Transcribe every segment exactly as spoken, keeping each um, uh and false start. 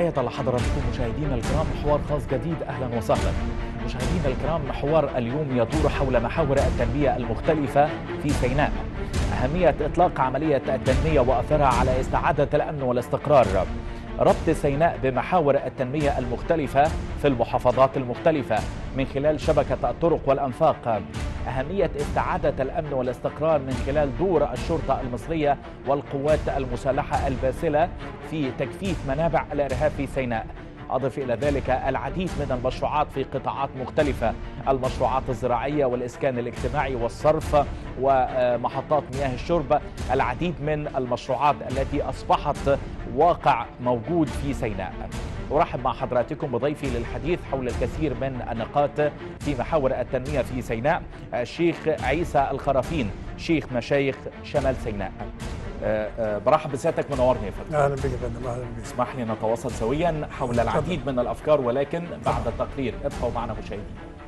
تحية لحضراتكم مشاهدينا الكرام، محور خاص جديد. أهلا وسهلا مشاهدينا الكرام. محور اليوم يدور حول محاور التنمية المختلفة في سيناء، أهمية إطلاق عملية التنمية وأثرها على استعادة الأمن والاستقرار، ربط سيناء بمحاور التنمية المختلفة في المحافظات المختلفة من خلال شبكة الطرق والأنفاق، أهمية استعادة الأمن والاستقرار من خلال دور الشرطة المصرية والقوات المسلحة الباسلة في تكثيف منابع الإرهاب في سيناء. أضف إلى ذلك العديد من المشروعات في قطاعات مختلفة، المشروعات الزراعية والإسكان الاجتماعي والصرف ومحطات مياه الشرب، العديد من المشروعات التي أصبحت واقع موجود في سيناء. أرحب مع حضراتكم بضيفي للحديث حول الكثير من النقاط في محاور التنمية في سيناء، الشيخ عيسى الخرافين، شيخ مشايخ شمال سيناء. أه أه برحب بسيادتك، منورني يا فندم. اهلا بك يا فندم. اهلا بك. اسمح لي نتواصل سويا حول العديد من الافكار، ولكن بعد التقرير. ابقوا معنا مشاهدينا.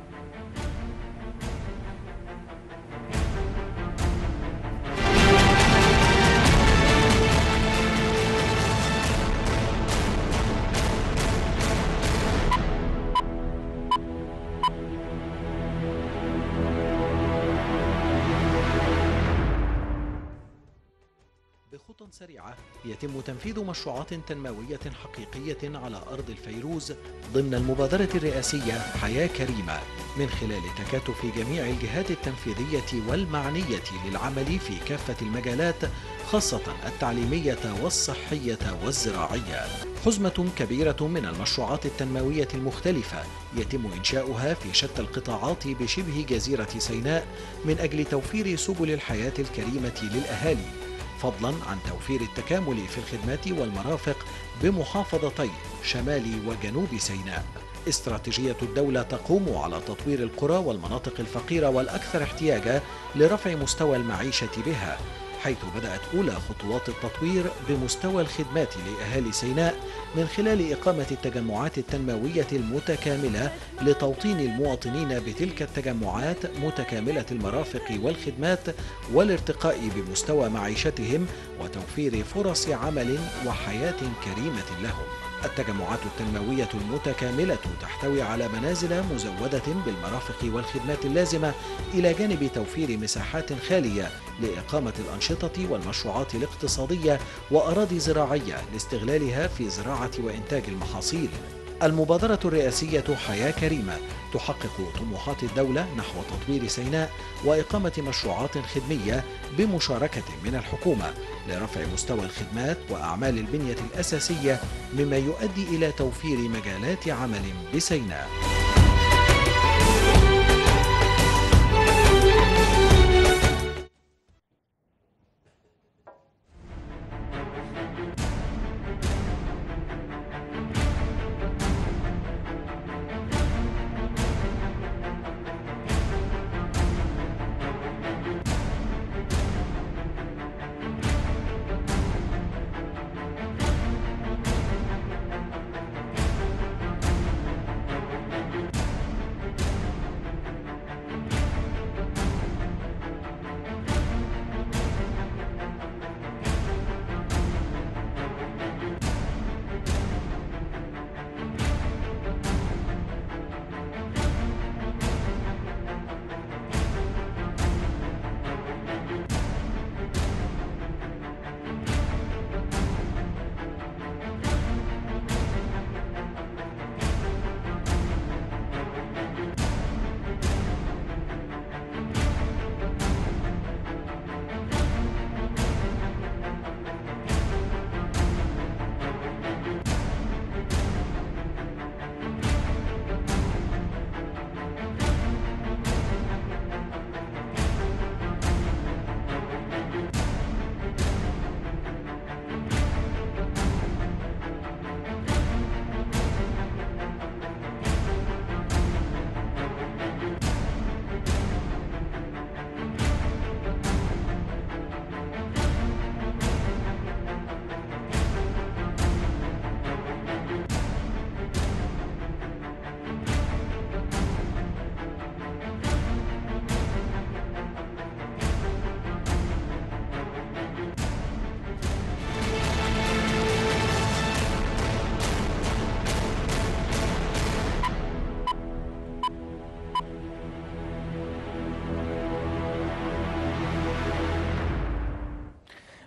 بخطى سريعة يتم تنفيذ مشروعات تنموية حقيقية على أرض الفيروز ضمن المبادرة الرئاسية حياة كريمة، من خلال تكاتف جميع الجهات التنفيذية والمعنية للعمل في كافة المجالات، خاصة التعليمية والصحية والزراعية. حزمة كبيرة من المشروعات التنموية المختلفة يتم إنشاؤها في شتى القطاعات بشبه جزيرة سيناء من أجل توفير سبل الحياة الكريمة للأهالي، فضلا عن توفير التكامل في الخدمات والمرافق بمحافظتي شمال وجنوب سيناء. استراتيجية الدولة تقوم على تطوير القرى والمناطق الفقيرة والأكثر احتياجا لرفع مستوى المعيشة بها، حيث بدأت أولى خطوات التطوير بمستوى الخدمات لأهالي سيناء من خلال إقامة التجمعات التنموية المتكاملة لتوطين المواطنين بتلك التجمعات متكاملة المرافق والخدمات والارتقاء بمستوى معيشتهم وتوفير فرص عمل وحياة كريمة لهم. التجمعات التنموية المتكاملة تحتوي على منازل مزودة بالمرافق والخدمات اللازمة، إلى جانب توفير مساحات خالية لإقامة الأنشطة والمشروعات الاقتصادية وأراضي زراعية لاستغلالها في زراعة وإنتاج المحاصيل. المبادرة الرئاسية حياة كريمة تحقق طموحات الدولة نحو تطوير سيناء وإقامة مشروعات خدمية بمشاركة من الحكومة لرفع مستوى الخدمات وأعمال البنية الأساسية، مما يؤدي إلى توفير مجالات عمل بسيناء.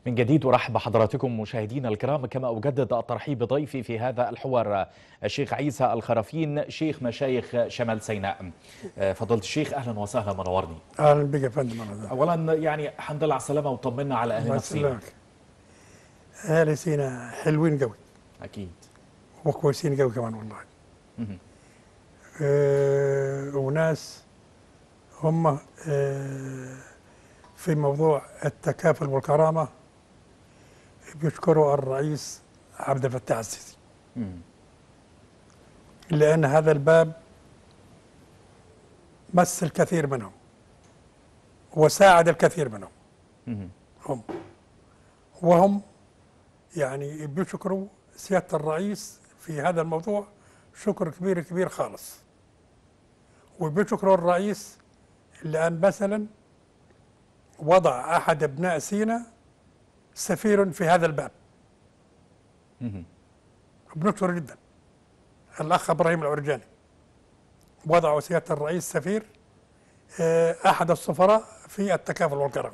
من جديد أرحب بحضراتكم مشاهدينا الكرام، كما أجدد الترحيب بضيفي في هذا الحوار الشيخ عيسى الخرافين، شيخ مشايخ شمال سيناء. فضلت الشيخ أهلا وسهلا، منورني. اهلا بك يا فندم. أولا يعني الحمد لله على السلامة، وطمنا على أهلنا في سيناء. أهل سيناء حلوين قوي أكيد، وكويسين قوي كمان والله. أه وناس هم أه في موضوع التكافل والكرامة بيشكروا الرئيس عبد الفتاح السيسي، لأن هذا الباب مس الكثير منهم وساعد الكثير منهم. هم وهم يعني بيشكروا سيادة الرئيس في هذا الموضوع شكر كبير كبير خالص، وبيشكروا الرئيس لأن مثلا وضع أحد أبناء سيناء سفير في هذا الباب. بنشكر جدا الأخ إبراهيم العرجاني، وضعوا سيادة الرئيس سفير أحد السفراء في التكافل والكرامة.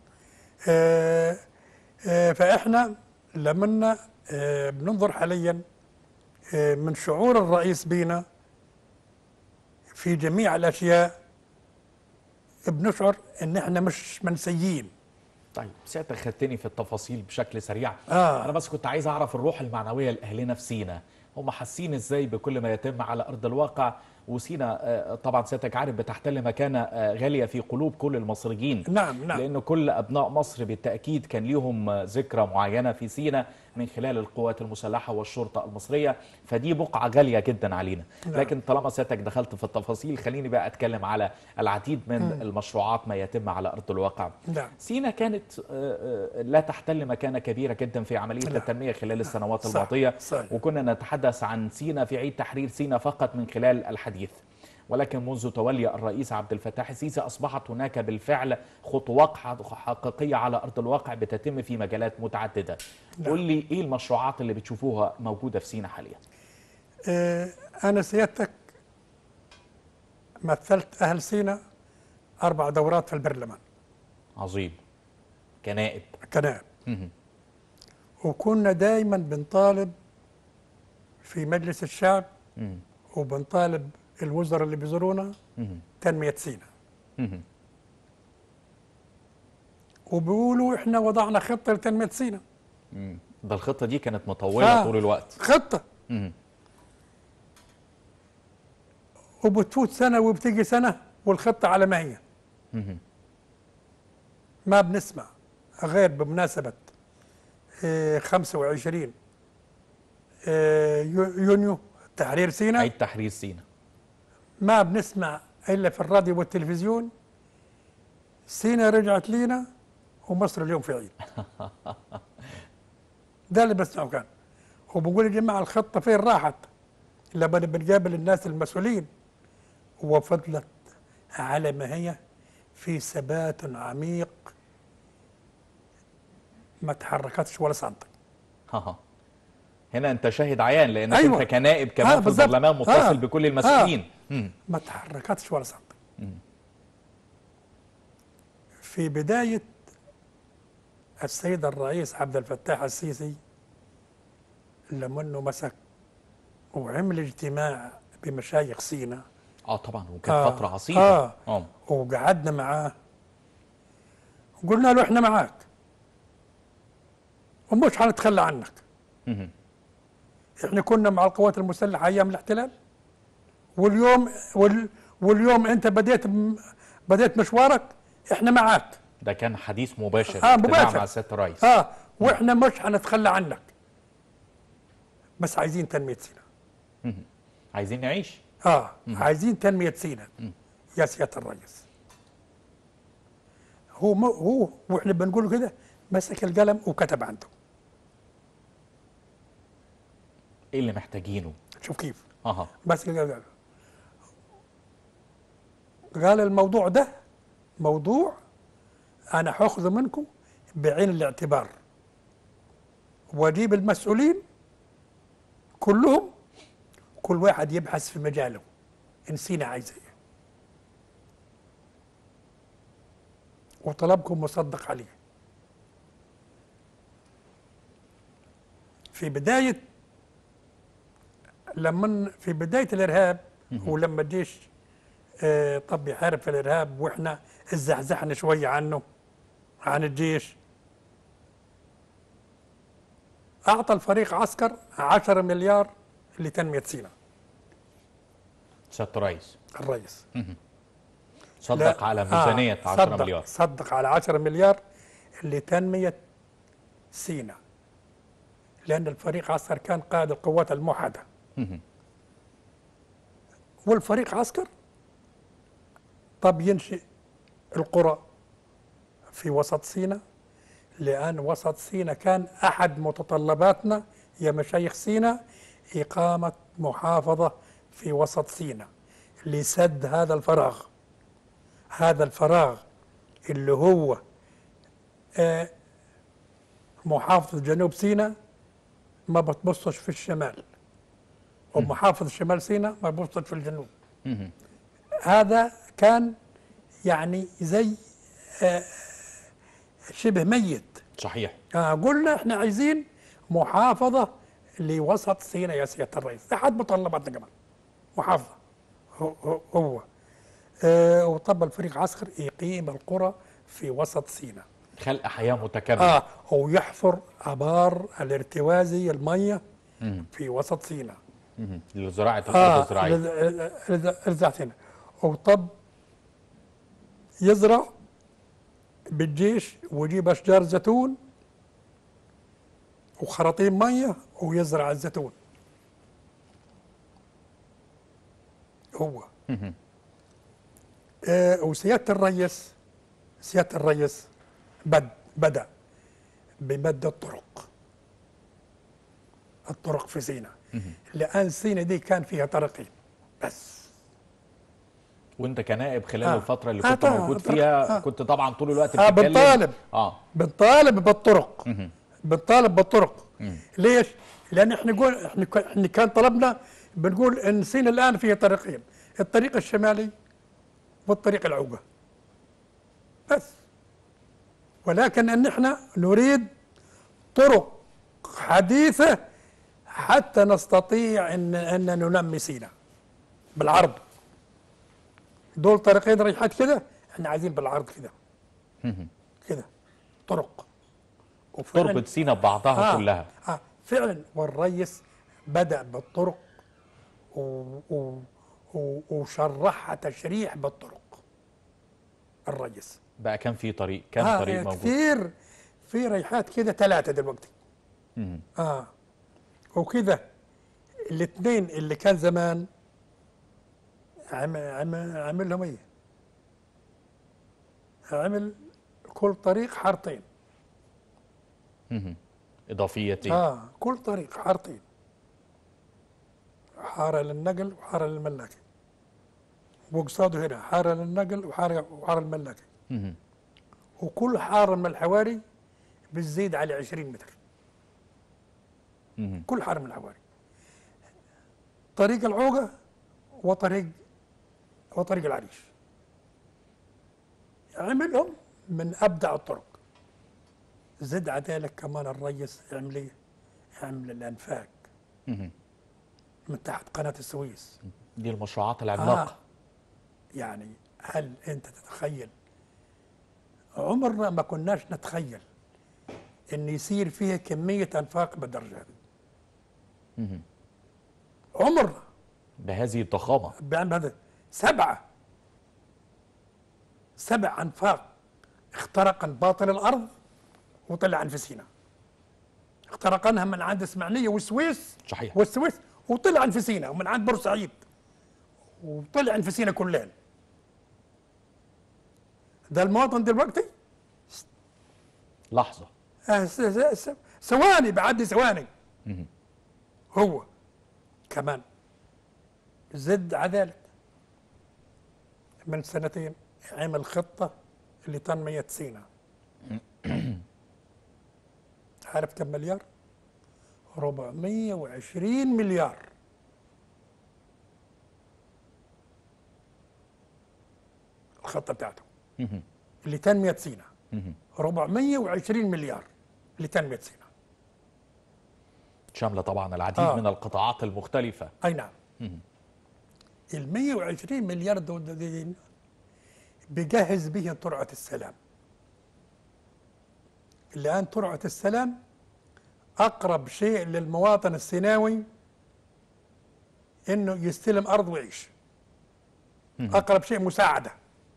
فإحنا لمنا بننظر حاليا من شعور الرئيس بينا في جميع الأشياء، بنشعر إن إحنا مش منسيين. طيب سيادتك خدتني في التفاصيل بشكل سريع. آه. أنا بس كنت عايز أعرف الروح المعنوية لأهلنا في سيناء، هم حاسين إزاي بكل ما يتم على أرض الواقع؟ وسيناء طبعا سيادتك عارف بتحتل مكانة غالية في قلوب كل المصريين. نعم نعم. لأن كل أبناء مصر بالتأكيد كان ليهم ذكرى معينة في سيناء من خلال القوات المسلحة والشرطة المصرية، فدي بقعة غالية جدا علينا. نعم. لكن طالما سيادتك دخلت في التفاصيل، خليني بقى أتكلم على العديد من م. المشروعات ما يتم على أرض الواقع. نعم. سيناء كانت لا تحتل مكانة كبيرة جدا في عملية نعم. التنمية خلال السنوات صح. الماضية. صحيح. وكنا نتحدث عن سيناء في عيد تحرير سيناء فقط من خلال الحديث، ولكن منذ تولي الرئيس عبد الفتاح السيسي أصبحت هناك بالفعل خطوات حقيقية على أرض الواقع بتتم في مجالات متعددة. نعم. قول لي إيه المشروعات اللي بتشوفوها موجودة في سيناء حاليا؟ اه أنا سيادتك مثلت أهل سيناء أربع دورات في البرلمان. عظيم. كنائب. كنائب. وكنا دايما بنطالب في مجلس الشعب مه. وبنطالب الوزراء اللي بيزورونا تنمية سيناء، وبيقولوا احنا وضعنا خطة لتنمية سيناء. ده الخطة دي كانت مطولة آه طول الوقت. خطة. مم. وبتفوت سنة وبتيجي سنة والخطة على ما هي. مم. ما بنسمع غير بمناسبة اه خمسة وعشرين اه يونيو تحرير سيناء. عيد تحرير سيناء. ما بنسمع إلا في الراديو والتلفزيون سيناء رجعت لينا ومصر اليوم في عيد. ده اللي بسمعه كان. وبقول يا جماعة الخطة فين راحت لما بنقابل الناس المسؤولين؟ وفضلت على ما هي في ثبات عميق، ما تحركتش ولا سنتي. هنا انت شاهد عيان، لانك أيوة. انت كنائب كمان آه في البرلمان متصل آه بكل المسؤولين. آه ما تحركتش ولا سنتي. في بداية السيد الرئيس عبد الفتاح السيسي لما انه مسك وعمل اجتماع بمشايخ سيناء. اه طبعا، وكانت آه فترة عصيبة. آه, آه وقعدنا معاه وقلنا له احنا معاك ومش هنتخلى عنك. مم. احنا كنا مع القوات المسلحة ايام الاحتلال، واليوم وال واليوم انت بديت بديت مشوارك، احنا معاك. ده كان حديث مباشر آه مباشر مع سيادة الرئيس. اه واحنا مش هنتخلى عنك، بس عايزين تنمية سيناء. مم. عايزين نعيش. اه مم. عايزين تنمية سيناء يا سيادة الرئيس. هو م... هو واحنا بنقول كده مسك القلم وكتب عنده ايه اللي محتاجينه. شوف كيف. اها بس قال قال الموضوع ده موضوع انا هاخذه منكم بعين الاعتبار، واجيب المسؤولين كلهم كل واحد يبحث في مجاله ان سيناء عايزه ايه، وطلبكم مصدق عليه. في بدايه لما في بدايه الارهاب ولما الجيش آه طب يحارب في الارهاب واحنا اتزحزحنا شويه عنه عن الجيش، اعطى الفريق عسكر عشرة مليار لتنميه سيناء. سيادة الرئيس الرئيس صدق على ميزانية آه عشرة صدق مليار. صدق على عشرة مليار لتنميه سيناء، لان الفريق عسكر كان قائد القوات الموحده. والفريق عسكر طب ينشئ القرى في وسط سيناء، لأن وسط سيناء كان أحد متطلباتنا يا مشايخ سيناء إقامة محافظة في وسط سيناء لسد هذا الفراغ. هذا الفراغ اللي هو آه محافظة جنوب سيناء ما بتبصش في الشمال، ومحافظة شمال سيناء ما بتبصش في الجنوب. هذا كان يعني زي آه شبه ميت. صحيح. آه قلنا احنا عايزين محافظة لوسط سيناء يا سيادة الرئيس، أحد متطلباتنا كمان محافظة. هو, هو, هو. آه وطب الفريق عسكر يقيم القرى في وسط سيناء، خلق حياة متكاملة. اه ويحفر آبار الارتوازي المية في وسط سيناء لزراعة الأرض آه الزراعية. لزراعة سيناء. وطب يزرع بالجيش ويجيب أشجار زيتون وخراطيم مية ويزرع الزيتون. هو آه وسيادة الرئيس سيادة الرئيس بد بدأ بمد الطرق الطرق في سيناء، لأن سيناء دي كان فيها طريقين بس. وانت كنائب خلال آه. الفترة اللي آه كنت طبعا. موجود فيها آه. كنت طبعا طول الوقت آه بتتكلم. بنطالب اه بنطالب بالطرق. مه. بنطالب بالطرق. مم. ليش؟ لأن احنا نقول احنا ك- احنا كان طلبنا بنقول ان سيناء الآن فيها طريقين، الطريق الشمالي والطريق العوجة بس. ولكن ان احنا نريد طرق حديثة حتى نستطيع ان ان ننمي سيناء بالعرض. دول طريقين ريحات كده، احنا عايزين بالعرض كده كده طرق وفعلاً- تربط سيناء ببعضها آه كلها. آه فعلا. والرئيس بدأ بالطرق و و و وشرحها تشريح بالطرق. الرئيس بقى كان في طريق كان آه طريق موجود. كثير في ريحات كده ثلاثة دلوقتي. مم. اه وكده الاثنين اللي كان زمان عم عم عمل لهم ايه؟ عمل كل طريق حارتين. مم. إضافيتين. اه كل طريق حارتين، حارة للنقل وحارة للملاكي، وقصاده هنا حارة للنقل وحارة وحارة للملاكي. مم. وكل حارة من الحواري بتزيد على عشرين متر. مم. كل حارة من الحواري. طريق العوجة وطريق وطريق العريش عملهم من أبدع الطرق. زد على ذلك كمان الرئيس يعمل ايه؟ يعمل الأنفاق مم. من تحت قناة السويس. دي المشروعات العملاقة. آه. يعني هل أنت تتخيل؟ عمرنا ما كناش نتخيل إن يصير فيها كمية أنفاق بالدرجة هذه. مم. عمرنا بهذه الضخامة. بيعمل هذا سبعة سبع أنفاق اخترقن باطن الأرض وطلعن في سيناء. اخترقنها من عند إسماعيلية والسويس. صحيح. والسويس وطلعن في سيناء، ومن عند بورسعيد وطلعن في سيناء كلين. ده المواطن دلوقتي لحظة. آه س- س- س- ثواني بعدي ثواني. مم. هو كمان زد على ذلك من سنتين عمل خطة لتنمية سيناء. عارف كم مليار؟ أربعمية وعشرين مليار. الخطة بتاعته مم. لتنمية سيناء. مم. أربعمية وعشرين مليار لتنمية سيناء. شامله طبعا العديد آه. من القطاعات المختلفه. اي نعم. ال مئة وعشرين مليار دولار دي بيجهز به ترعه السلام. الان ترعه السلام اقرب شيء للمواطن السيناوي انه يستلم ارض ويعيش. اقرب شيء مساعده.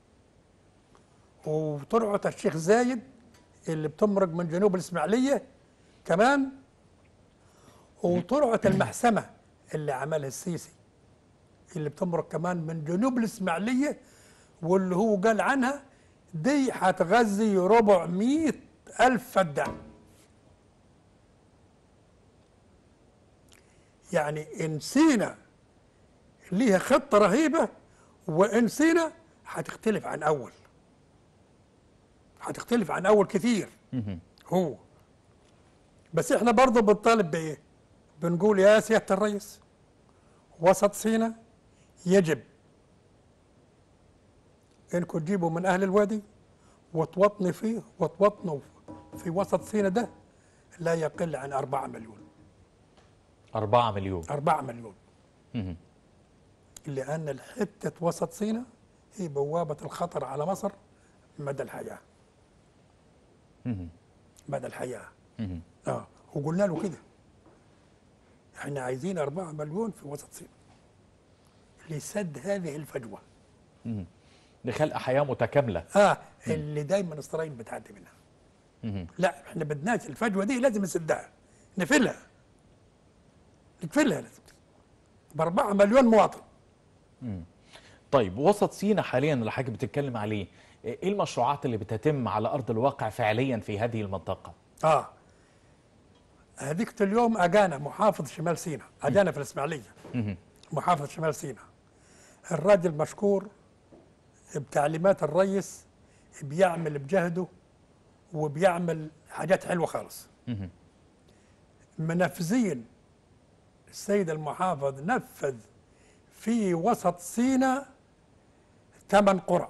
وترعه الشيخ زايد اللي بتمرق من جنوب الاسماعيليه كمان، وترعه المحسمه اللي عملها السيسي اللي بتمرق كمان من جنوب الاسماعيليه، واللي هو قال عنها دي هتغذي أربعمئة ألف فدان. يعني إن سينا ليها خطة رهيبة، وإن سينا هتختلف عن أول، هتختلف عن أول كثير. هو بس إحنا برضه بنطالب بإيه؟ بنقول يا سيادة الرئيس، وسط سينا يجب إنكم تجيبوا من أهل الوادي وتوطنوا فيه، وتوطنوا في وسط سينا ده لا يقل عن أربعة مليون. أربعة مليون. أربعة مليون. لأن الحتة وسط سينا هي بوابة الخطر على مصر مدى الحياة. مدى الحياة. اه وقلنا له كده احنا عايزين أربعة مليون في وسط سينا لسد هذه الفجوة. لخلق حياة متكاملة. اه اللي دايما اسرائيل بتعدي منها. لا احنا بدناش الفجوة دي، لازم نسدها، نفلها نقفلها لازم بأربعة مليون مواطن. مم. طيب وسط سينا حاليا اللي حضرتك بتتكلم عليه، ايه المشروعات اللي بتتم على ارض الواقع فعليا في هذه المنطقه؟ اه هذيك اليوم اجانا محافظ شمال سينا، اجانا في الاسماعيليه محافظ شمال سينا، الراجل مشكور بتعليمات الرئيس، بيعمل بجهده وبيعمل حاجات حلوه خالص. منفذين السيد المحافظ نفذ في وسط سينا ثمان قرى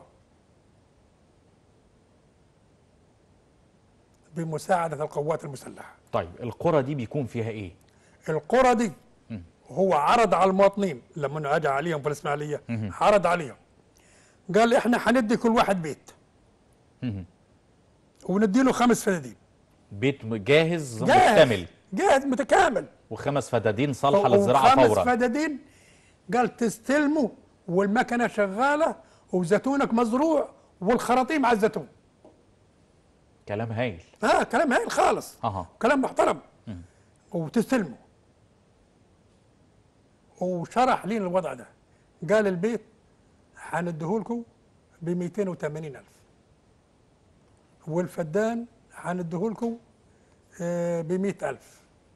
بمساعدة القوات المسلحة. طيب القرى دي بيكون فيها ايه؟ القرى دي هو عرض على المواطنين لما اجى عليهم في الاسماعيلية، عرض عليهم قال احنا هندي كل واحد بيت وندي له خمس فدادين. بيت جاهز, جاهز مكتمل جاهز متكامل، وخمس فدادين صالحة للزراعة فورا. خمس فدادين قال تستلموا والمكنة شغالة وزيتونك مزروع والخراطيم على الزيتون. كلام هايل. اه كلام هايل خالص. اها كلام محترم. مم. وتستلموا. وشرح لي الوضع ده، قال البيت هنديهولكم ب مئتين وثمانين ألف والفدان هنديهولكم ب مئة ألف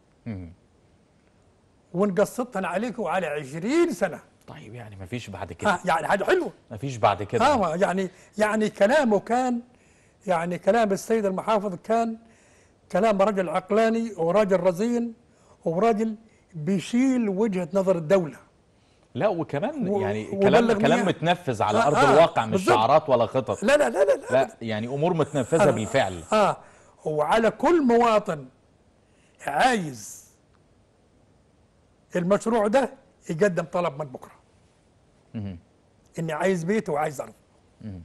ونقسطن عليكم على عشرين سنة. طيب يعني ما فيش بعد كده. آه يعني حاجة حلوة. ما فيش بعد كده. اه يعني يعني كلامه كان، يعني كلام السيد المحافظ كان كلام رجل عقلاني وراجل رزين وراجل بيشيل وجهة نظر الدولة. لا وكمان و... يعني كلام كلام متنفذ على آه ارض آه الواقع، مش بالزبط. شعارات ولا خطط. لا لا لا لا, لا, لا يعني امور متنفذة آه بالفعل. اه وعلى كل مواطن عايز المشروع ده يقدم طلب من بكره. مم. اني عايز بيت وعايز ارض. مم.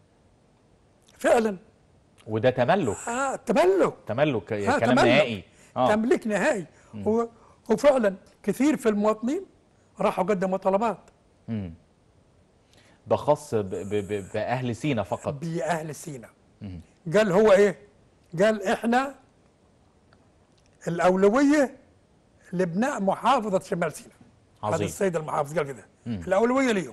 فعلا. وده تملك. اه تملك. تملك آه كلام تملك. نهائي. آه. تملك نهائي. و... وفعلا كثير في المواطنين راحوا قدموا طلبات. مم. ده خاص ب... ب... باهل سينا فقط. باهل سينا. مم. قال هو ايه؟ قال احنا الاولويه لبناء محافظه شمال سينا. عظيم. هذا السيد المحافظ قال كده. الاولويه ليهم.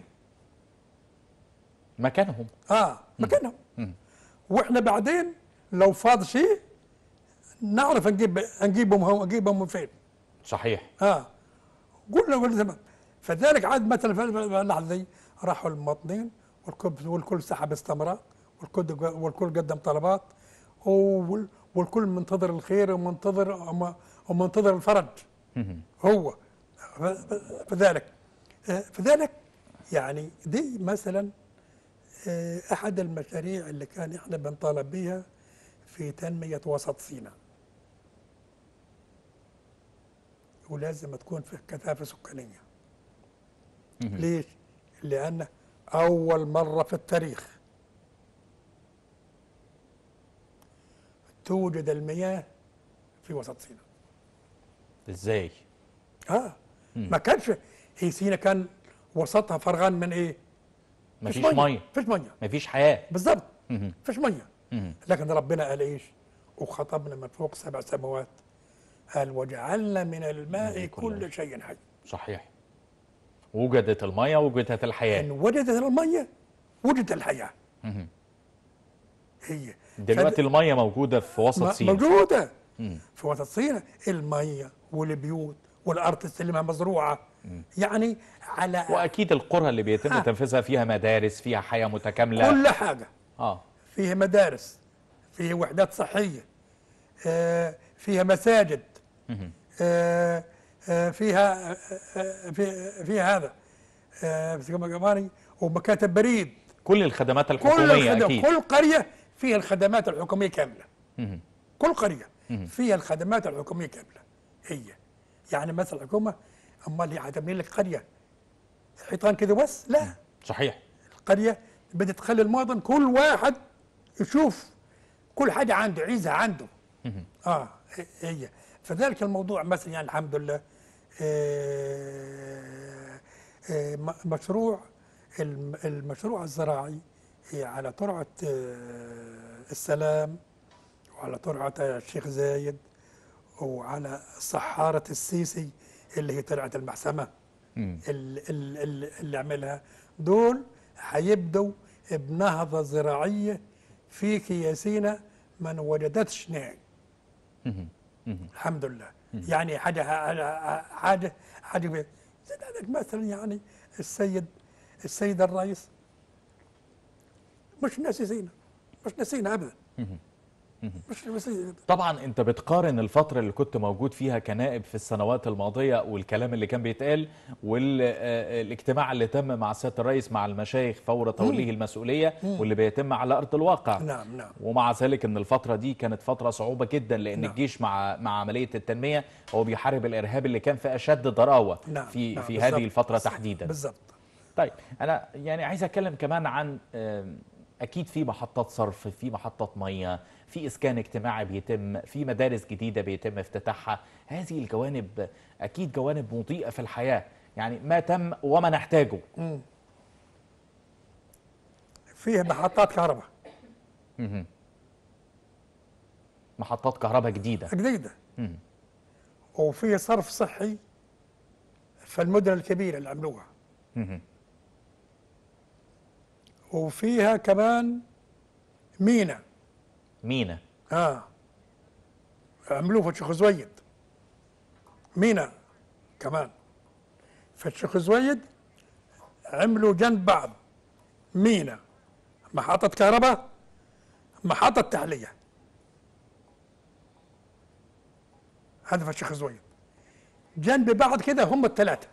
مكانهم. اه مكانهم. مم. واحنا بعدين لو فاض شيء نعرف نجيب نجيبهم نجيبهم من فين. صحيح. اه قلنا قلنا زمان. فذلك عاد مثلا في اللحظه دي راحوا المواطنين والكل والكل سحب استمارات والكل والكل قدم طلبات والكل منتظر الخير ومنتظر ومنتظر الفرج. هو فذلك فذلك يعني دي مثلا احد المشاريع اللي كان احنا بنطالب بها في تنميه وسط سيناء. ولازم تكون في كثافه سكانيه. ليش؟ لان اول مره في التاريخ توجد المياه في وسط سيناء. ازاي؟ اه ما كانش، هي سيناء كان وسطها فرغان من ايه؟ مفيش ميه، مفيش ميه، مفيش حياه بالظبط، مهم. مفيش ميه. مهم. لكن ربنا قال ايش؟ وخطبنا من فوق سبع سماوات، قال وجعلنا من الماء كل شيء حي. صحيح. وجدت الميه وجدت الحياه. ان وجدت الميه وجدت الحياه. مهم. هي دلوقتي فد... الميه موجوده في وسط سيناء. موجوده مم. في وسط سيناء، الميه والبيوت والارض تسلمها مزروعه. مم. يعني على واكيد القرى اللي بيتم آه. تنفيذها فيها مدارس، فيها حياه متكامله، كل حاجه. اه فيها مدارس، فيها وحدات صحيه، آه فيها مساجد، آه آه فيها آه في فيها هذا آه ومكاتب بريد. كل الخدمات الحكوميه. كل الخدم... اكيد كل قريه فيها الخدمات الحكوميه كامله. مم. كل قريه مم. فيها الخدمات الحكوميه كامله. هي يعني مثلا الحكومه امال هي هتبني لك قريه حيطان كده بس؟ لا. صحيح. القريه بدها تخلي المواطن كل واحد يشوف كل حاجه عنده، عايزها عنده. مم. اه هي فذلك الموضوع مثلا يعني الحمد لله آه آه مشروع المشروع الزراعي على ترعه آه السلام وعلى ترعه الشيخ زايد وعلى صحاره السيسي اللي هي ترعه المحسمه اللي, اللي, اللي عملها دول هيبدوا بنهضه زراعيه فيك يا سينا ما وجدتش نهائي. الحمد لله. مم. يعني حاجه حاجه حاجه مثلا يعني السيد السيد الرئيس مش ناسي سينا، مش ناسينا ابدا. مش ناسينا. طبعا انت بتقارن الفتره اللي كنت موجود فيها كنائب في السنوات الماضيه والكلام اللي كان بيتقال والاجتماع اللي تم مع سياده الرئيس مع المشايخ فور توليه المسؤوليه مم. واللي بيتم على ارض الواقع. نعم نعم. ومع ذلك ان الفتره دي كانت فتره صعوبه جدا لان نعم. الجيش مع مع عمليه التنميه هو بيحارب الارهاب اللي كان في اشد ضراوه نعم. في نعم. في هذه الفتره تحديدا. بالظبط. طيب انا يعني عايز اتكلم كمان عن اكيد في محطات صرف، في محطات ميه، في اسكان اجتماعي بيتم، في مدارس جديده بيتم افتتاحها. هذه الجوانب اكيد جوانب مضيئه في الحياه، يعني ما تم وما نحتاجه. مم. فيه محطات كهرباء. مم. محطات كهرباء جديده جديده. مم. وفيه صرف صحي في المدن الكبيره اللي عملوها. مم. وفيها كمان مينا. مينا اه عملوه في الشيخ زويد. مينا كمان في الشيخ زويد عملوا جنب بعض مينا، محطة كهرباء، محطة تحلية. هذا في الشيخ زويد جنب بعض كده هم الثلاثة.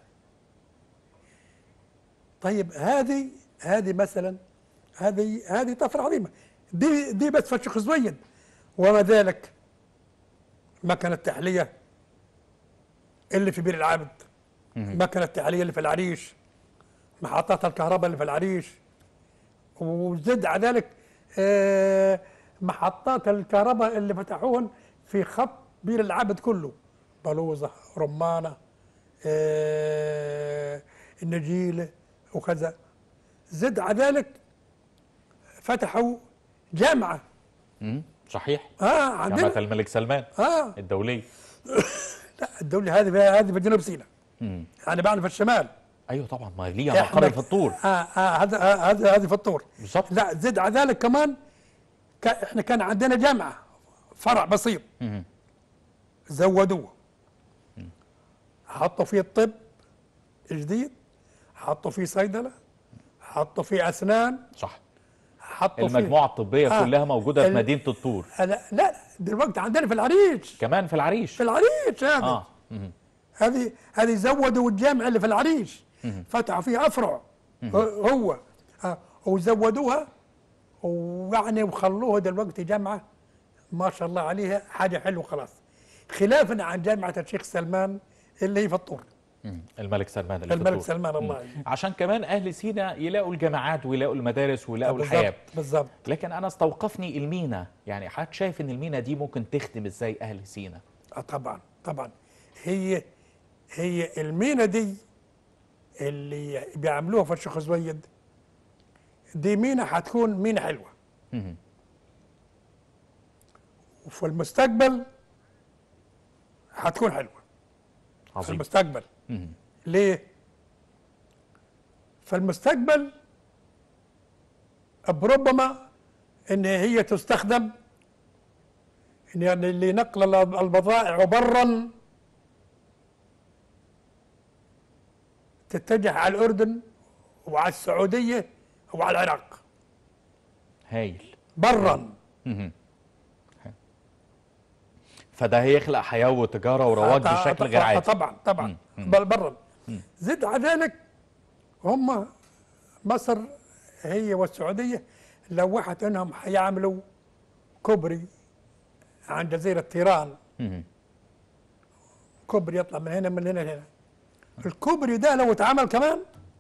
طيب هذه هذه مثلا هذه هذه طفرة عظيمة. دي دي بس في الشيخ زويد. وما ذلك مكنة التحلية اللي في بير العبد، مكنة التحلية اللي في العريش، محطات الكهرباء اللي في العريش، وزد على ذلك آه محطات الكهرباء اللي فتحوهن في خط بير العبد كله، بلوزة، رمانة، آه النجيلة وكذا. زد على ذلك فتحوا جامعة. امم صحيح. اه عندنا جامعة الملك سلمان اه الدولية. لا الدولة هذه هذه في جنوب سيناء. امم يعني بعد في الشمال. ايوه طبعا ما ليها مقر في الطور. اه اه هذا هذا هذه في الطور. بالظبط. لا زد على ذلك كمان احنا كان عندنا جامعة فرع بسيط. امم زودوه. حطوا فيه الطب جديد، حطوا فيه صيدلة، حطوا فيه أسنان. صح. حطوا المجموعة الطبية آه كلها موجودة في ال... مدينة الطور. لا لا دلوقتي عندنا في العريش. كمان في العريش. في العريش هذه. اه هذه هذه زودوا الجامعة اللي في العريش. مم. فتحوا فيها أفرع. مم. هو آه وزودوها ويعني وخلوها دلوقتي جامعة ما شاء الله عليها حاجة حلوة خلاص. خلافا عن جامعة الشيخ سلمان اللي هي في الطور. الملك سلمان اللي الملك في الطور. سلمان الله عشان كمان اهل سيناء يلاقوا الجامعات ويلاقوا المدارس ويلاقوا بالزبط الحياه. بالظبط. لكن انا استوقفني المينا، يعني حضرتك شايف ان المينا دي ممكن تخدم ازاي اهل سيناء؟ اه طبعا طبعا. هي هي المينا دي اللي بيعملوها في الشيخ زويد دي مينا حتكون مينا حلوه. مم. وفي المستقبل حتكون حلوه. عظيم. في المستقبل. مم. ليه؟ في المستقبل بربما ان هي تستخدم يعني لنقل البضائع برا تتجه على الاردن وعلى السعوديه وعلى العراق. هايل. برا. مم. فده هيخلق حياه وتجاره ورواج بشكل غير عادي. طبعا طبعا بل برا. زد على ذلك هم مصر هي والسعوديه لوحت انهم حيعملوا كوبري عن جزيره تيران. مم. كوبري يطلع من هنا من هنا لهنا. الكوبري ده لو اتعمل كمان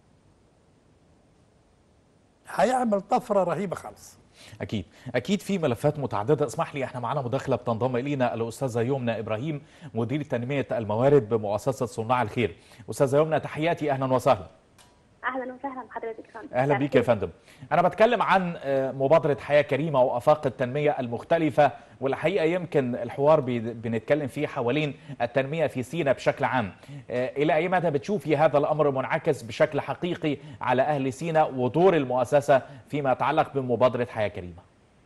هيعمل طفره رهيبه خالص. اكيد اكيد في ملفات متعدده. اسمح لي، احنا معنا مداخله بتنضم الينا الاستاذه يمنى ابراهيم مدير تنميه الموارد بمؤسسه صناع الخير. استاذه يمنى تحياتي، اهلا وسهلا. اهلا وسهلا بحضرتك يا فندم. اهلا بيك يا فندم. انا بتكلم عن مبادره حياه كريمه وافاق التنميه المختلفه، والحقيقه يمكن الحوار بنتكلم فيه حوالين التنميه في سيناء بشكل عام. الى اي مدى بتشوفي هذا الامر منعكس بشكل حقيقي على اهل سيناء ودور المؤسسه فيما يتعلق بمبادره حياه كريمه؟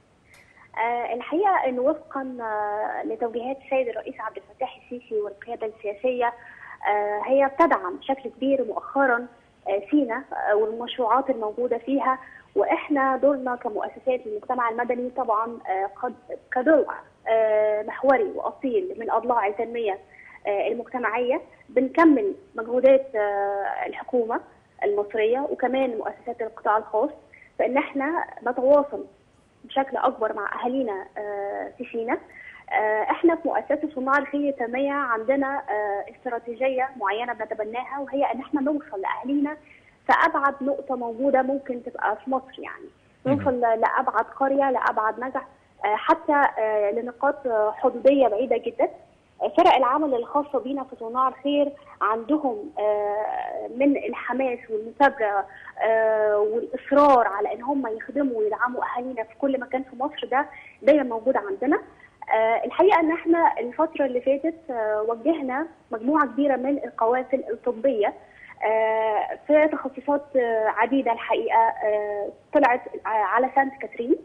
أه الحقيقه انه وفقا لتوجيهات السيد الرئيس عبد الفتاح السيسي والقياده السياسيه أه هي بتدعم بشكل كبير مؤخرا سيناء والمشروعات الموجودة فيها، وإحنا دورنا كمؤسسات المجتمع المدني طبعا قد كضلع محوري وأصيل من أضلاع التنمية المجتمعية بنكمل مجهودات الحكومة المصرية وكمان مؤسسات القطاع الخاص، فإن إحنا نتواصل بشكل أكبر مع أهالينا في سيناء. احنا في مؤسسه صناع الخير التنميه عندنا استراتيجيه معينه بنتبناها، وهي ان احنا نوصل لاهالينا في ابعد نقطه موجوده ممكن تبقى في مصر، يعني نوصل لابعد قريه لابعد نجع حتى لنقاط حدوديه بعيده جدا. فرق العمل الخاصه بينا في صناع الخير عندهم من الحماس والمثابره والاصرار على ان هم يخدموا ويدعموا اهالينا في كل مكان في مصر، ده دايما موجود عندنا. أه الحقيقه ان احنا الفتره اللي فاتت أه وجهنا مجموعه كبيره من القوافل الطبيه أه في تخصصات أه عديده الحقيقه أه طلعت على سانت كاترين،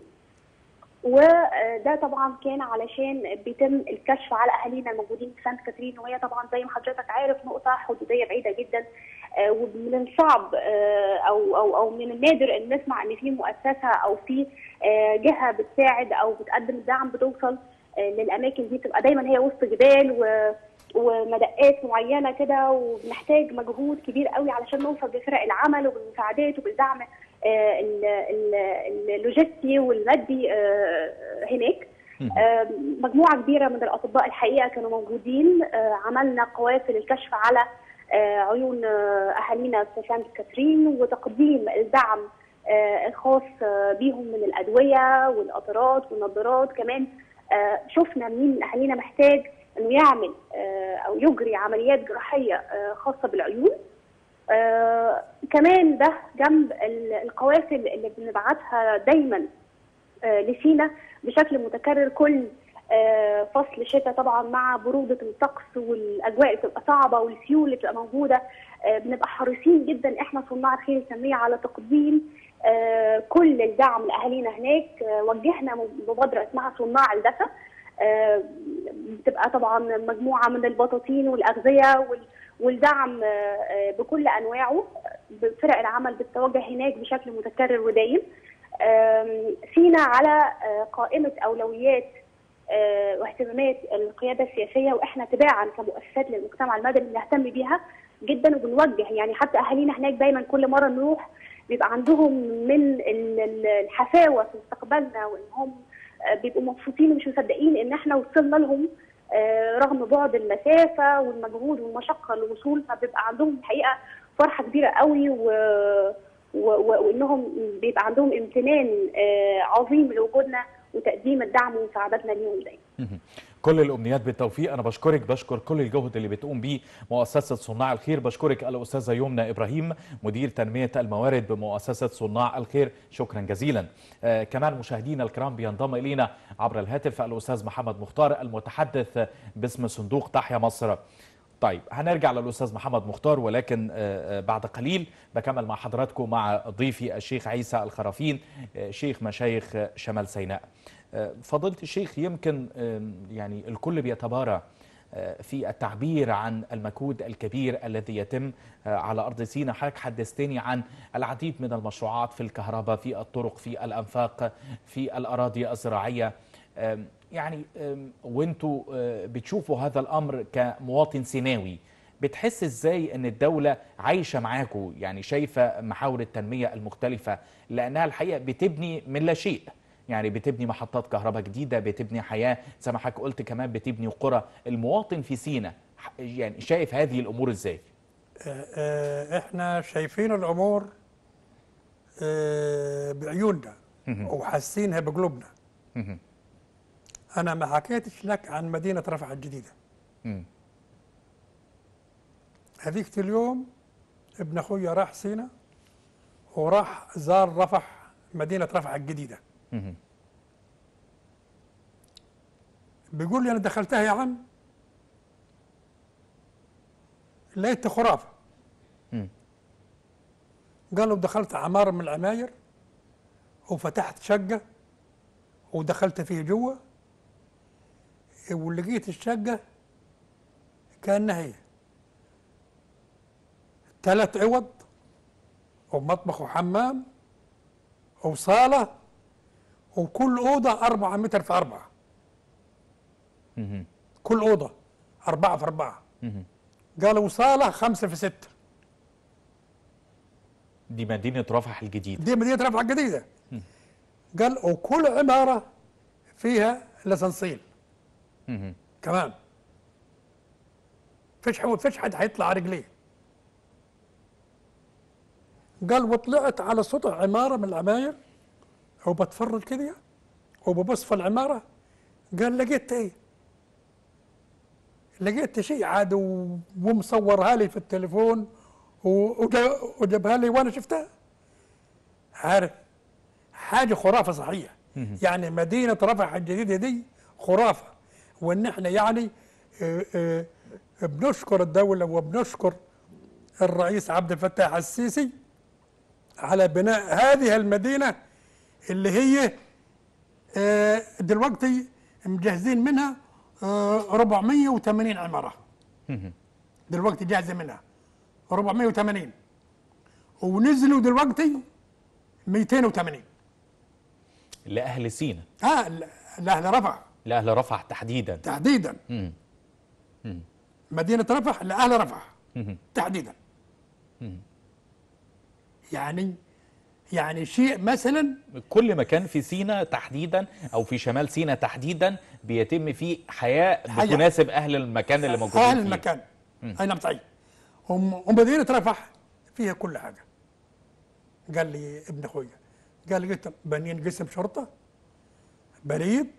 وده طبعا كان علشان بيتم الكشف على اهالينا الموجودين في سانت كاترين، وهي طبعا زي ما حضرتك عارف نقطه حدوديه بعيده جدا، أه ومن الصعب أه او او او من النادر ان نسمع ان في مؤسسه او في أه جهه بتساعد او بتقدم الدعم بتوصل للاماكن دي. بتبقى دايما هي وسط جبال و... ومدقات معينه كده، وبنحتاج مجهود كبير قوي علشان نوصل بفرق العمل وبالمساعدات وبالدعم اللوجستي والمادي هناك. مجموعه كبيره من الاطباء الحقيقه كانوا موجودين، عملنا قوافل الكشف على عيون اهالينا في سانت كاترين وتقديم الدعم الخاص بيهم من الادويه والقطرات والنظارات. كمان آه شفنا مين من اهالينا محتاج انه يعمل آه او يجري عمليات جراحيه آه خاصه بالعيون. آه كمان ده جنب القوافل اللي بنبعتها دايما آه لسينا بشكل متكرر كل آه فصل شتاء، طبعا مع بروده الطقس والاجواء اللي بتبقى صعبه والسيول اللي بتبقى موجوده. آه بنبقى حريصين جدا احنا صناع الخير التنميه على تقديم آه كل الدعم لاهالينا هناك. آه وجهنا مبادره اسمها صناع الدفا، آه بتبقى طبعا مجموعه من البطاطين والاغذيه والدعم آه بكل انواعه. فرق العمل بتتوجه هناك بشكل متكرر ودايم. آه سينا على آه قائمه اولويات آه واهتمامات القياده السياسيه، واحنا تباعا كمؤسسات للمجتمع المدني بنهتم بيها جدا وبنوجه. يعني حتى اهالينا هناك دايما كل مره نروح بيبقى عندهم من الحفاوه في استقبالنا، وان هم بيبقوا مبسوطين ومش مصدقين ان احنا وصلنا لهم رغم بعد المسافه والمجهود والمشقه للوصول، فبيبقى عندهم الحقيقه فرحه كبيره قوي و وانهم بيبقى عندهم امتنان عظيم لوجودنا وتقديم الدعم ومساعدتنا ليهم دايما. كل الامنيات بالتوفيق. انا بشكرك، بشكر كل الجهد اللي بتقوم بيه مؤسسه صناع الخير. بشكرك الاستاذه يمنى ابراهيم مدير تنميه الموارد بمؤسسه صناع الخير، شكرا جزيلا. آه كمان مشاهدينا الكرام بينضم الينا عبر الهاتف الاستاذ محمد مختار المتحدث باسم صندوق تحيا مصر. طيب هنرجع للاستاذ محمد مختار، ولكن آه بعد قليل بكمل مع حضراتكم مع ضيفي الشيخ عيسى الخرافين آه شيخ مشايخ شمال سيناء. فضيلة الشيخ، يمكن يعني الكل بيتبارى في التعبير عن المجهود الكبير الذي يتم على أرض سيناء. حضرتك حدثتني عن العديد من المشروعات في الكهرباء، في الطرق، في الأنفاق، في الأراضي الزراعية. يعني وانتوا بتشوفوا هذا الأمر كمواطن سيناوي، بتحس ازاي ان الدولة عايشة معاكم؟ يعني شايفة محاور التنمية المختلفة، لأنها الحقيقة بتبني من لا شيء، يعني بتبني محطات كهرباء جديدة، بتبني حياة زي ما حضرتك قلت، كمان بتبني قرى. المواطن في سيناء يعني شايف هذه الأمور ازاي؟ احنا شايفين الأمور بعيوننا وحاسينها بقلوبنا. أنا ما حكيتش لك عن مدينة رفح الجديدة. هذيك اليوم ابن أخويا راح سيناء وراح زار رفح، مدينة رفح الجديدة. بيقول لي أنا دخلتها يا عم لقيت خرافة. قالوا دخلت عمارة من العماير وفتحت شقة ودخلت فيه جوا، ولقيت الشقة كأنها هي ثلاث عوض ومطبخ وحمام وصالة، وكل أوضة أربعة متر في أربعة. كل أوضة أربعة في أربعة. قالوا صالة خمسة في ستة. دي مدينة رفح الجديدة. دي مدينة رفح الجديدة. قال وكل عمارة فيها لسنسيل كمان. فيش فيش حد هيطلع رجليه. قال وطلعت على سطح عمارة من العماير وبتفرج كده وببص في العمارة. قال لقيت ايه؟ لقيت شيء عاد ومصورها لي في التليفون وجابها لي وانا شفتها. عارف حاجة خرافة صحيح. يعني مدينة رفح الجديدة دي خرافة. وان احنا يعني اه اه بنشكر الدولة وبنشكر الرئيس عبد الفتاح السيسي على بناء هذه المدينة اللي هي اه دلوقتي مجهزين منها اه أربعمية وثمانين عمارة. دلوقتي جاهزة منها أربعمية وثمانين، ونزلوا دلوقتي مئتين وثمانين لأهل سيناء. اه لأهل رفح. لأهل رفح تحديدا. تحديدا. مم. مم. مدينة رفح لأهل رفح تحديدا. مم. يعني يعني شيء مثلا كل مكان في سيناء تحديدا او في شمال سيناء تحديدا بيتم فيه حياة بتناسب اهل المكان اللي موجودين اهل فيه. المكان. اي نعم صحيح. ومدينة رفح فيها كل حاجة. قال لي ابن اخويا، قال لي بنين قسم شرطة، بريد،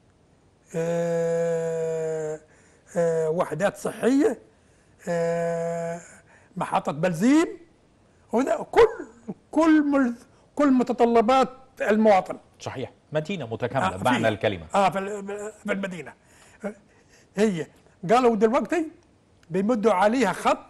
آه آه وحدات صحية، آه محطة بنزين، وده كل كل كل متطلبات المواطن. صحيح، مدينة متكاملة آه بمعنى الكلمة. اه في في المدينة. هي قالوا دلوقتي بيمدوا عليها خط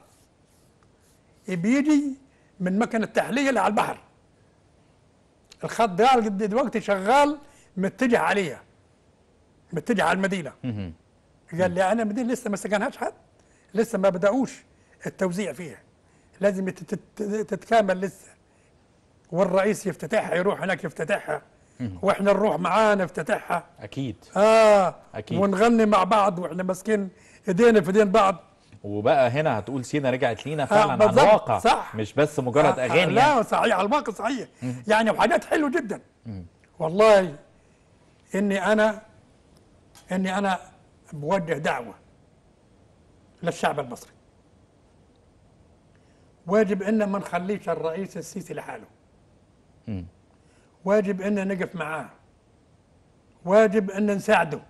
بيجي من مكان التحلية على البحر. الخط ده دلوقتي شغال متجه عليها، متجه على المدينة. قال لي أنا المدينة لسه ما سكنهاش حد، لسه ما بدأوش التوزيع فيها، لازم تتكامل لسه، والرئيس يفتتحها، يروح هناك يفتتحها، واحنا نروح معاه نفتتحها. أكيد. آه أكيد. ونغني مع بعض واحنا ماسكين ايدينا في ايدين بعض. وبقى هنا هتقول سينا رجعت لينا فعلا آه عن واقع، صح. مش بس مجرد آه اغاني. لا يعني. صحيح، على الواقع صحيح. مم. يعني وحاجات حلوه جدا. مم. والله اني انا اني انا بوجه دعوة للشعب المصري. واجب ان ما نخليش الرئيس السيسي لحاله. مم. واجب ان نقف معاه. واجب ان نساعده.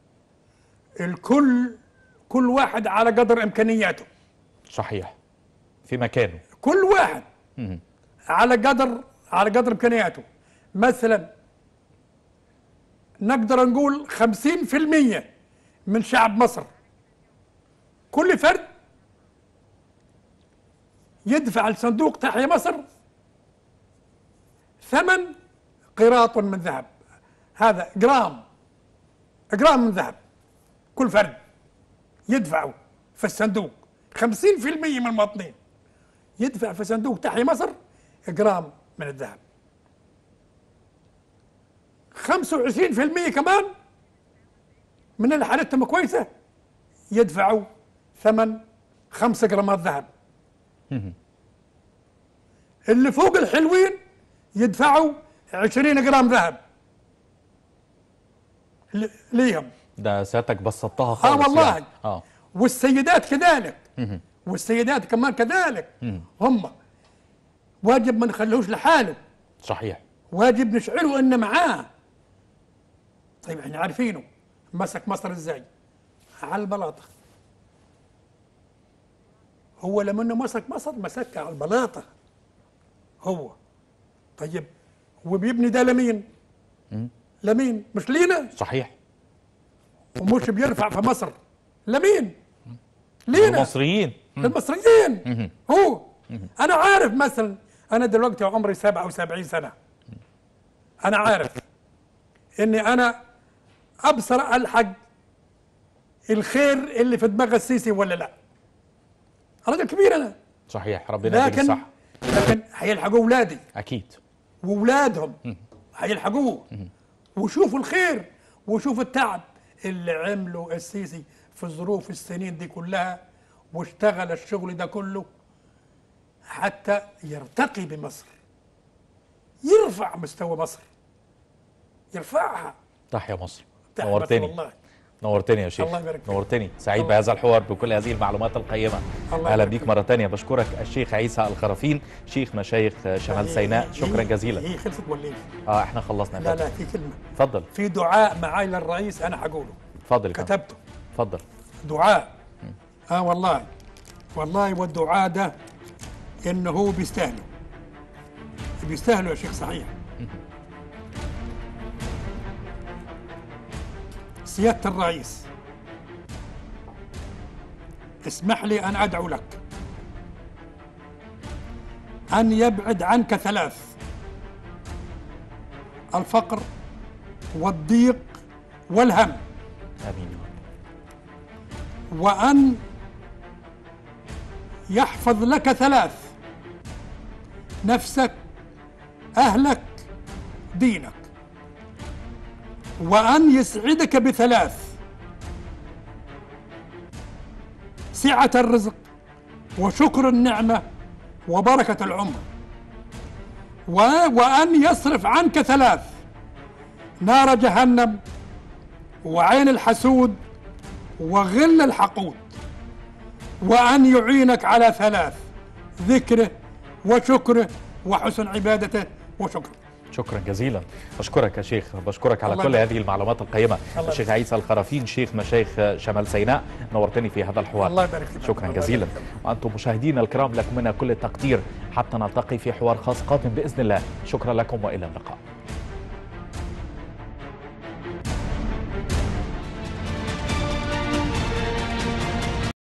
الكل كل واحد على قدر امكانياته. صحيح، في مكانه. كل واحد مم. على قدر على قدر امكانياته. مثلا نقدر نقول خمسين في المية من شعب مصر كل فرد يدفع لصندوق تحيا مصر ثمن قيراط من ذهب. هذا جرام جرام من ذهب كل فرد يدفعه في الصندوق. خمسين في المية من المواطنين يدفع في صندوق تحيا مصر جرام من الذهب. خمسة وعشرين في المية كمان من اللي حالتهم كويسة يدفعوا ثمن خمسة جرامات ذهب. اللي فوق الحلوين يدفعوا عشرين جرام ذهب ليهم. ده سيادتك بسطتها خالص. اه والله يعني. اه والسيدات كذلك. والسيدات كمان كذلك. هم واجب ما نخلوش لحاله. صحيح. واجب نشعره ان معاه. طيب احنا عارفينه مسك مصر ازاي؟ على البلاطه. هو لما انه مسك مصر مسكها على البلاطه هو. طيب وبيبني ده لمين؟ لمين؟ مش لينا؟ صحيح. ومش بيرفع في مصر لمين؟ لينا المصريين. للمصريين. هو انا عارف مثلا انا دلوقتي عمري سبعة وسبعين سنة. انا عارف اني انا ابصر الحق الخير اللي في دماغ السيسي ولا لا. راجل كبير انا. صحيح، ربنا يديك لكن الصحة. لكن هيلحقوا اولادي اكيد. واولادهم هيلحقوه. وشوفوا الخير وشوفوا التعب اللي عمله السيسي في الظروف السنين دي كلها، واشتغل الشغل ده كله حتى يرتقي بمصر، يرفع مستوى مصر، يرفعها. تحيا مصر. تحيا نورتني مصر والله. نورتني يا شيخ. الله يبارك فيك. نورتني، سعيد الله. بهذا الحوار بكل هذه المعلومات القيمة. اهلا يبارك بيك فيك. مرة تانية. بشكرك الشيخ عيسى الخرافين، شيخ مشايخ شمال هي- سيناء. هي- شكرا هي- جزيلا. هي خلصت ولا ايه؟ اه احنا خلصنا. لا لا في كلمة. اتفضل. في دعاء معاي للرئيس انا حقوله. اتفضل يا فندم. كتبته. اتفضل. دعاء. اه والله والله والدعاء ده انه هو بيستاهلوا. بيستاهلوا يا شيخ صحيح. سيادة الرئيس، اسمح لي أن أدعو لك أن يبعد عنك ثلاث: الفقر والضيق والهم، امين يا رب. وأن يحفظ لك ثلاث: نفسك، أهلك، دينك. وأن يسعدك بثلاث: سعة الرزق وشكر النعمة وبركة العمر. وأن يصرف عنك ثلاث: نار جهنم وعين الحسود وغل الحقود. وأن يعينك على ثلاث: ذكره وشكره وحسن عبادته وشكره. شكرا جزيلا. بشكرك يا شيخ، بشكرك على الله كل يبارك. هذه المعلومات القيمة. الله الشيخ عيسى الخرافين، شيخ مشايخ شمال سيناء، نورتني في هذا الحوار. الله يبارك فيك. شكرا الله جزيلا. يبارك فيك. وأنتم مشاهدينا الكرام لكم منا كل التقدير، حتى نلتقي في حوار خاص قادم بإذن الله. شكرا لكم وإلى اللقاء.